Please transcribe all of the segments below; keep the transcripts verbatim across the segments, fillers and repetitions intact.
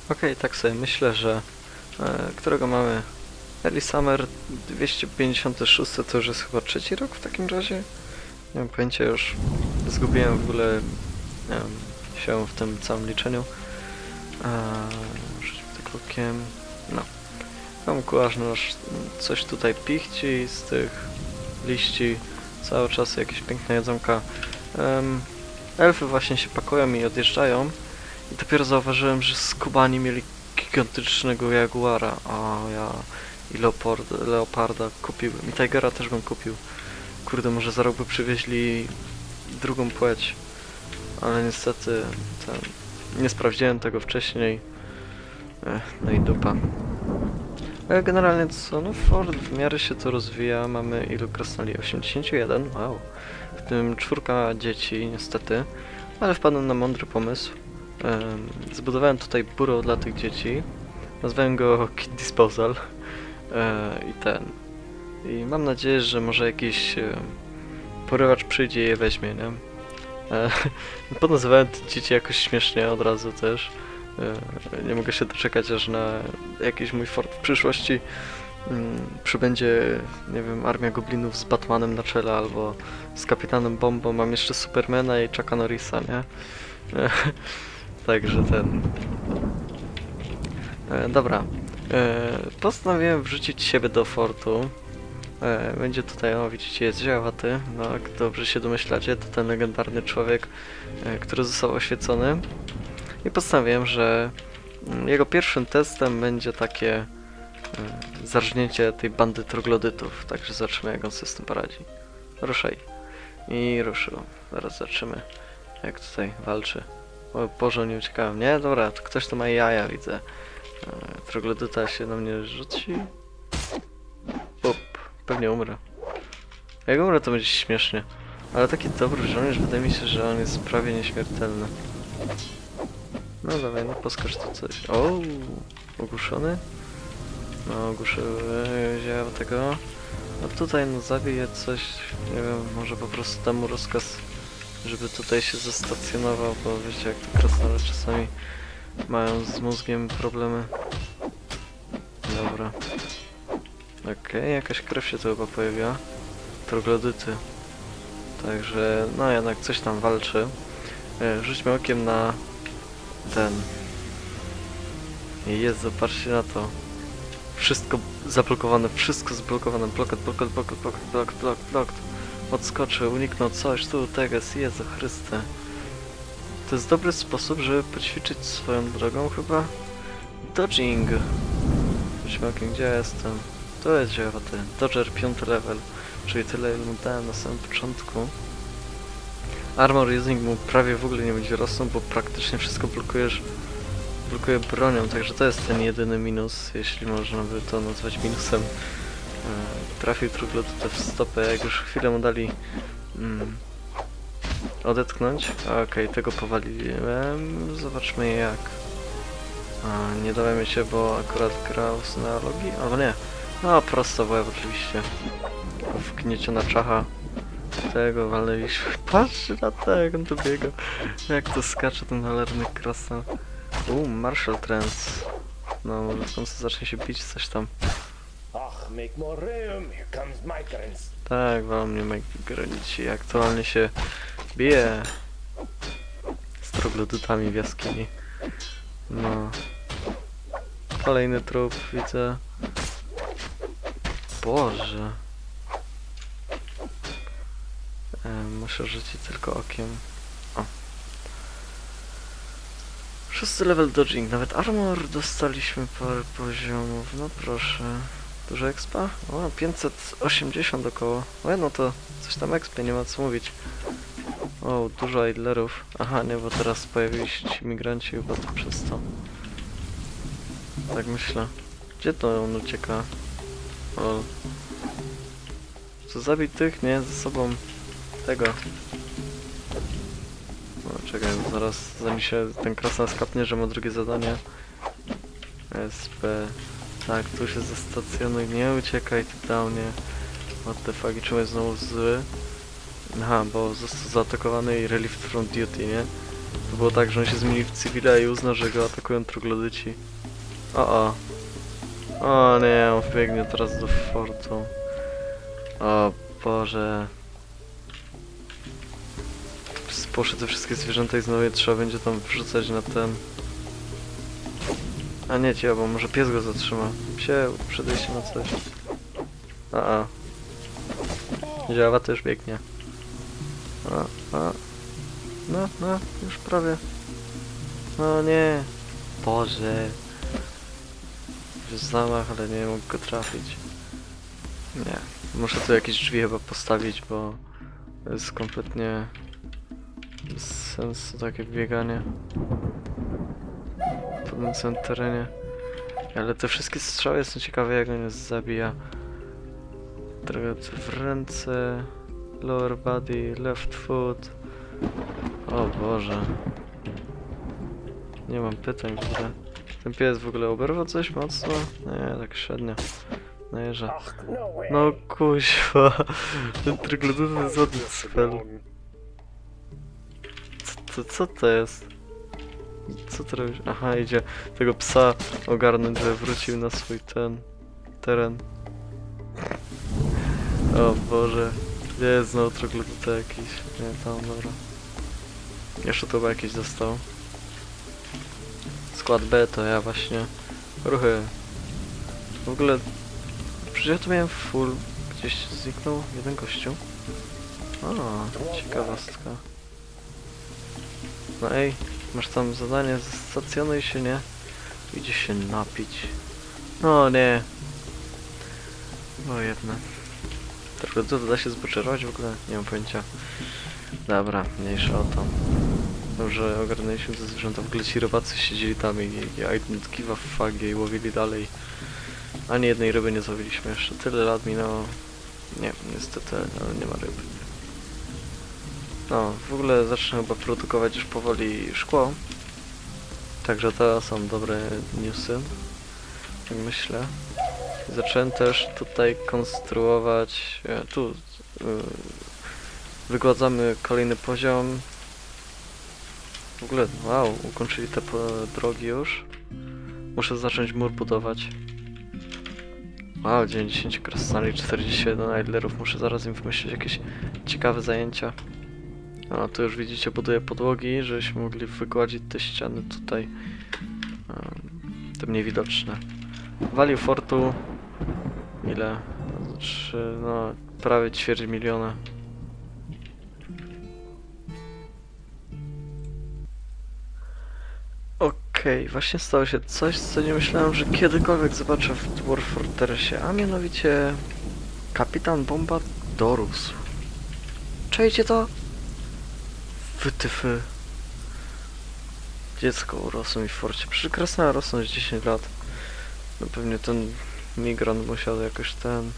Okej, tak sobie myślę, że e, którego mamy Early Summer dwieście pięćdziesiąty szósty, to już jest chyba trzeci rok w takim razie? Nie mam pojęcia, już zgubiłem w ogóle nie wiem, się w tym całym liczeniu. Rzućmy tak okiem. No. Mam kułaż, no, coś tutaj pichci z tych liści. Cały czas jakieś piękne jedzonka. Um, elfy właśnie się pakują i odjeżdżają. I dopiero zauważyłem, że skubani mieli gigantycznego jaguara. A ja i leopard, leoparda kupiłem. I tigera też bym kupił. Kurde, może za rok by przywieźli drugą płeć. Ale niestety ten, nie sprawdziłem tego wcześniej. Ech, no i dupa. Ale generalnie co, no Ford w miarę się to rozwija. Mamy ilu krasnali? osiemdziesiąt jeden. Wow. W tym czwórka dzieci niestety. Ale wpadłem na mądry pomysł. Um, zbudowałem tutaj burrow dla tych dzieci. Nazwałem go Kid Disposal. E, I ten. I mam nadzieję, że może jakiś e, porywacz przyjdzie i je weźmie, nie? E, Podnazywałem te dzieci jakoś śmiesznie od razu też. E, nie mogę się doczekać, aż na jakiś mój fort w przyszłości mm, przybędzie, nie wiem, armia goblinów z Batmanem na czele albo z Kapitanem Bombą. Mam jeszcze Supermana i Chucka Norrisa, nie? E, Także ten... E, dobra. E, postanowiłem wrzucić siebie do fortu. E, będzie tutaj, o widzicie, jest ziałaty. No, jak dobrze się domyślacie, to ten legendarny człowiek, e, który został oświecony. I postanowiłem, że mm, jego pierwszym testem będzie takie e, zarżnięcie tej bandy troglodytów. Także zobaczymy, jak on sobie z tym poradzi. Ruszaj. I ruszył. Zaraz zobaczymy, jak tutaj walczy. O Boże, nie uciekałem. Nie? Dobra, to ktoś tu ma jaja, widzę. E, troglodyta się na mnie rzuci. Up, pewnie umrę. Jak umrę, to będzie śmiesznie. Ale taki dobry żołnierz, wydaje mi się, że on jest prawie nieśmiertelny. No dawaj, no poskocz tu coś. O, ogłuszony? No, ogłuszyłem tego. A tutaj no zabiję coś, nie wiem, może po prostu dam mu rozkaz, żeby tutaj się zastacjonował, bo wiecie jak to krasnale czasami mają z mózgiem problemy. Dobra. Okej, okay, jakaś krew się tu chyba pojawiła. Troglodyty. Także, no jednak coś tam walczy. E, rzućmy okiem na ten. Jest, zobaczcie na to. Wszystko zablokowane, wszystko zablokowane. Blokat, blokat, blokat, blokat, blokat, blokat, blokat. Odskoczył, uniknął coś, tu, teges, Jezu Chryste. To jest dobry sposób, żeby poćwiczyć swoją drogą chyba. Dodging. Rzućmy okiem, gdzie ja jestem. To jest dziewaty. Dodger piąty level. Czyli tyle, ile mu dałem na samym początku. Armor using mu prawie w ogóle nie będzie rosnął, bo praktycznie wszystko blokujesz, blokuje bronią, także to jest ten jedyny minus, jeśli można by to nazwać minusem. E, trafił troglodytę w stopę, jak już chwilę mu dali mm, odetchnąć. Okej, okay, tego powaliłem, zobaczmy jak. A, nie dałem się, bo akurat grał z neologii, albo nie. No, prosto w łeb oczywiście. Wgnieciona czacha. Tego walnęliśmy. Patrzcie na to, jak on tu biega. Jak to skacze ten cholerny krasnal. Uuu, Marshall Trance. No, może w końcu zacznie się bić coś tam. Tak, walą mnie migranici. Aktualnie się bije z troglodytami w jaskini. No. Kolejny trup, widzę. Boże. E, muszę rzucić tylko okiem. O. Szósty level dodging. Nawet armor dostaliśmy parę poziomów. No proszę. Dużo expa? O, pięćset osiemdziesiąt około. O, no to coś tam expie, nie ma co mówić. O, dużo idlerów. Aha, nie, bo teraz pojawili się ci migranci chyba to przez to. Tak myślę. Gdzie to on ucieka? O. Co zabić tych? Nie, ze sobą tego. No czekaj, zaraz zanim się ten krasnal skapnie, że ma drugie zadanie. S P. Tak, tu się zastacjonuj, nie uciekaj ty downie. What the fuck, i czemu jest znowu zły? Aha, bo został zaatakowany i relieved from duty, nie? To było tak, że on się zmienił w cywila i uznał, że go atakują troglodyci. O o. O nie, on wbiegnie teraz do fortu. O Boże. Poszły te wszystkie zwierzęta i znowu je trzeba będzie tam wrzucać na ten... A nie ci, bo może pies go zatrzyma. Psie, przedejście na coś. A a. Działa, też biegnie. A, a. No, no, już prawie. No nie. Boże. Jest zamach, ale nie mógł go trafić. Nie. Muszę tu jakieś drzwi chyba postawić, bo to jest kompletnie bez sensu takie bieganie po tym całym terenie. Ale te wszystkie strzały są ciekawe, jak on jest zabija. Trochę w ręce, lower body, left foot. O Boże. Nie mam pytań w ogóle. Ten pies w ogóle oberwał coś mocno? Nie, tak średnio. Najeżdża. No kuźwa. Ten troglodyt jest ładny spell. Co, co, co to jest? Co ty robisz? Aha, idzie tego psa ogarnąć, że wrócił na swój ten teren. O Boże. Jest znowu troglodyt jakiś. Nie, tam, dobra. Jeszcze to chyba jakiś dostał. Skład B to ja właśnie. Ruchy. W ogóle... Przecież ja tu miałem full. Gdzieś zniknął jeden gościu. O, ciekawostka. No ej, masz tam zadanie, stacjonuj się, nie? Idzie się napić. No nie. O jedno. Trochę to da się zboczerować w ogóle? Nie mam pojęcia. Dobra, mniejsza o to. Dobrze, ogarnęliśmy te zwierzęta. W ogóle ci rybacy siedzieli tam i, i I didn't give a fuck i łowili dalej. Ani jednej ryby nie złowiliśmy jeszcze. Tyle lat minęło. Nie, niestety, ale nie ma ryb. No, w ogóle zacznę chyba produkować już powoli szkło. Także to są dobre newsy. Tak myślę. Zacząłem też tutaj konstruować... E, tu... E, wygładzamy kolejny poziom. W ogóle, wow, ukończyli te drogi już. Muszę zacząć mur budować. Wow, dziewięćdziesiąt krasnali, czterdzieści jeden idlerów. Muszę zaraz im wymyślić jakieś ciekawe zajęcia. No, tu już widzicie, buduję podłogi, żebyśmy mogli wygładzić te ściany tutaj. Te mniej widoczne. Value fortu... Ile? Trzy, no, prawie ćwierć miliona. Okej, okay, właśnie stało się coś, co nie myślałem, że kiedykolwiek zobaczę w Dwarf Fortressie, a mianowicie kapitan bomba dorósł. Czajcie to? Wytyfy. Dziecko urosło mi w forcie. Przecież krasnale rosną już dziesięć lat. No pewnie ten migrant musiał jakoś ten...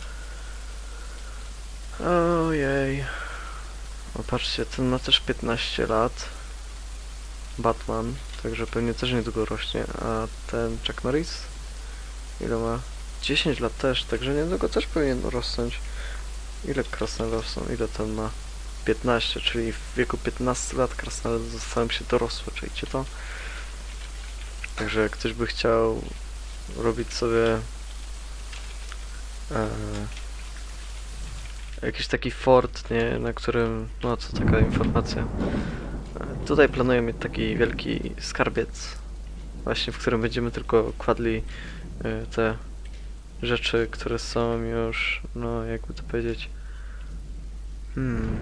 Ojej. O, patrzcie, ten ma też piętnaście lat. Batman, także pewnie też niedługo rośnie, a ten Chuck Norris? Ile ma? dziesięć lat też, także niedługo też powinien rosnąć. Ile krasnale rosną? Ile ten ma? piętnaście, czyli w wieku piętnastu lat krasnale zostały się dorosłe, czujcie to? Także jak ktoś by chciał robić sobie e, jakiś taki fort, nie, na którym, no co taka informacja. Tutaj planuję mieć taki wielki skarbiec, właśnie w którym będziemy tylko kładli y, te rzeczy, które są już, no jakby to powiedzieć, hmm,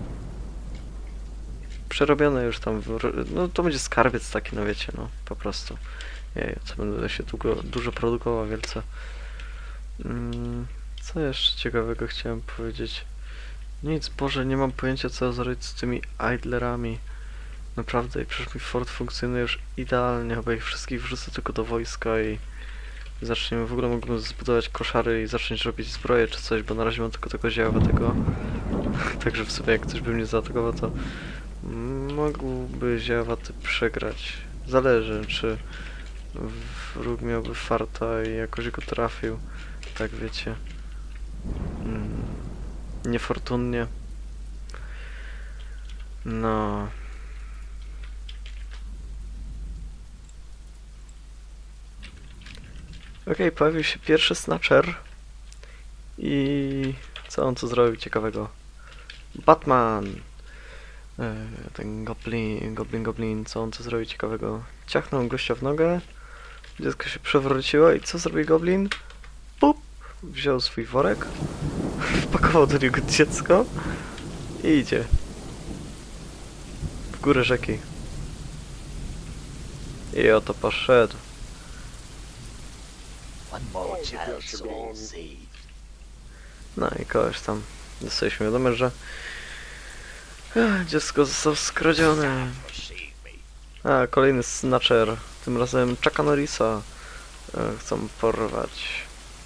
przerobione już tam, w, no to będzie skarbiec taki, no wiecie, no po prostu. Jej, co będę się długo, dużo produkował wielce. Hmm, co jeszcze ciekawego chciałem powiedzieć? Nic, Boże, nie mam pojęcia, co zrobić z tymi idlerami. Naprawdę, i przecież mi fort funkcjonuje już idealnie, chyba ich wszystkich wrzucę tylko do wojska i zaczniemy, w ogóle mógłbym zbudować koszary i zacząć robić zbroję czy coś, bo na razie mam tylko tego ziałowatego. Także w sumie jak ktoś by mnie zaatakował, to mógłby ziałowaty przegrać. Zależy, czy wróg miałby farta i jakoś go trafił, tak wiecie. Hmm. Niefortunnie. No... Okej, pojawił się pierwszy Snatcher. I co on tu zrobił ciekawego? Batman! E, ten goblin, goblin, goblin, co on tu zrobił ciekawego? Ciachnął gościa w nogę, dziecko się przewróciło i co zrobił goblin? Pup! Wziął swój worek, wpakował do niego dziecko i idzie. W górę rzeki. I oto poszedł. No i kogoś tam dostaliśmy wiadomo, że Ech, dziecko zostało skradzione. A, kolejny Snatcher. Tym razem Chucka Norrisa e, chcą porwać.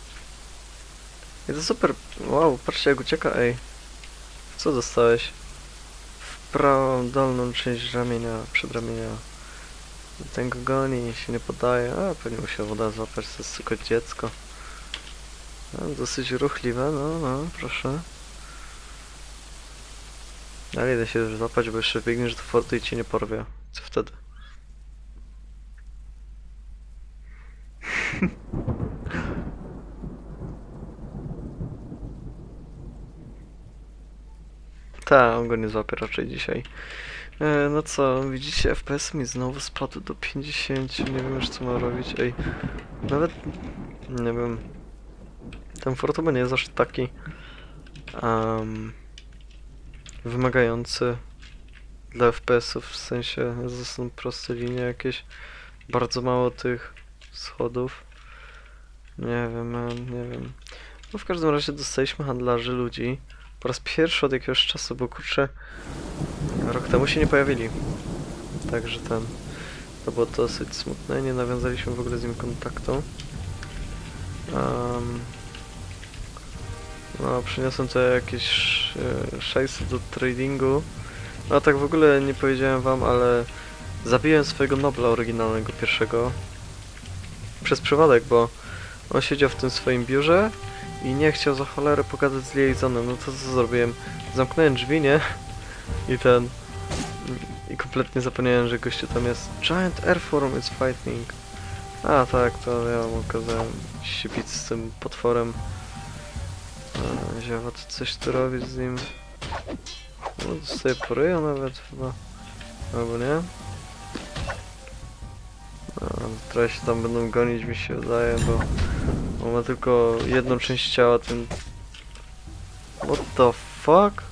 I to super. Wow, patrzcie jak ucieka, ej. Co dostałeś? W prawą dolną część ramienia, przedramienia. Ten go goni, się nie podaje. A, pewnie musiał woda złapać, to jest tylko dziecko. No, dosyć ruchliwe, no, no, proszę. Ale idę się złapać, bo jeszcze biegniesz do fortu i cię nie porwie. Co wtedy? Ta, on go nie złapie raczej dzisiaj. E, no co, widzicie, F P S mi znowu spadł do pięćdziesięciu, nie wiem już co mam robić, ej. Nawet, nie wiem, ten fort chyba nie jest aż taki um, wymagający dla F P S ów, w sensie, to są proste linie jakieś, bardzo mało tych schodów. Nie wiem, man, nie wiem. No w każdym razie dostaliśmy handlarzy ludzi po raz pierwszy od jakiegoś czasu, bo kurczę, rok temu się nie pojawili. Także ten, to było dosyć smutne, nie nawiązaliśmy w ogóle z nim kontaktu. Um, no, przyniosłem tutaj jakieś e, szajsy do tradingu. No a tak w ogóle nie powiedziałem wam, ale zabiłem swojego Nobla oryginalnego pierwszego przez przypadek, bo on siedział w tym swoim biurze i nie chciał za cholerę pogadać z Liaisonem. No to co zrobiłem? Zamknąłem drzwi, nie? I ten... I kompletnie zapomniałem, że gościu tam jest. Giant Airform is fighting. A tak, to ja mu kazałem się bić z tym potworem. Ziewa, to coś tu robić z nim. No, dostaję poryja nawet chyba. Albo nie? No, teraz się tam będą gonić, mi się wydaje, bo on ma tylko jedną część ciała, ten... What the fuck?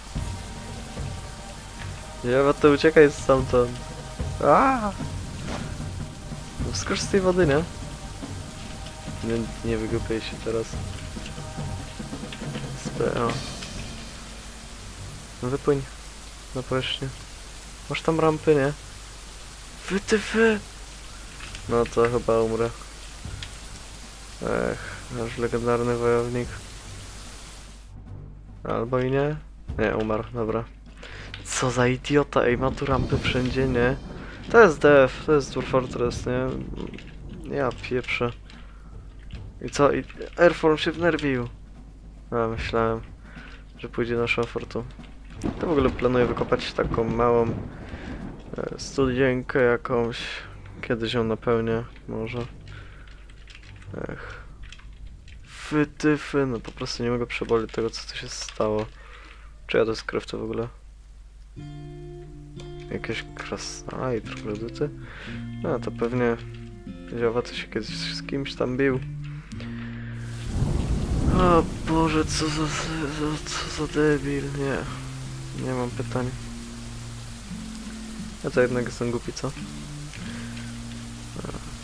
Ziewa, to uciekaj stamtąd. Aaaa! No skocz z tej wody, nie? Nie, nie wygłupiaj się teraz. Spe, o. No wypłyń na powierzchnię. Masz tam rampy, nie? Wytyfy! No to chyba umrę. Ech, nasz legendarny wojownik. Albo i nie? Nie, umarł, dobra. Co za idiota, ej, ma tu rampy wszędzie, nie? To jest Dev, to jest Dwarf Fortress, nie? Ja pieprzę. I co? I Airform się wnerwił. A, myślałem, że pójdzie na szafortu. To w ogóle planuję wykopać taką małą e, studienkę jakąś. Kiedyś ją napełnię, może. Ech. Wytyfy, no po prostu nie mogę przebolić tego, co tu się stało. Czy ja to jest krew to w ogóle? Jakieś krasnale, kredyty? No to pewnie Ziowa to się kiedyś z kimś tam bił. O Boże, co za, za, co za debil, nie. Nie mam pytań. Ja to jednak jestem głupi, co?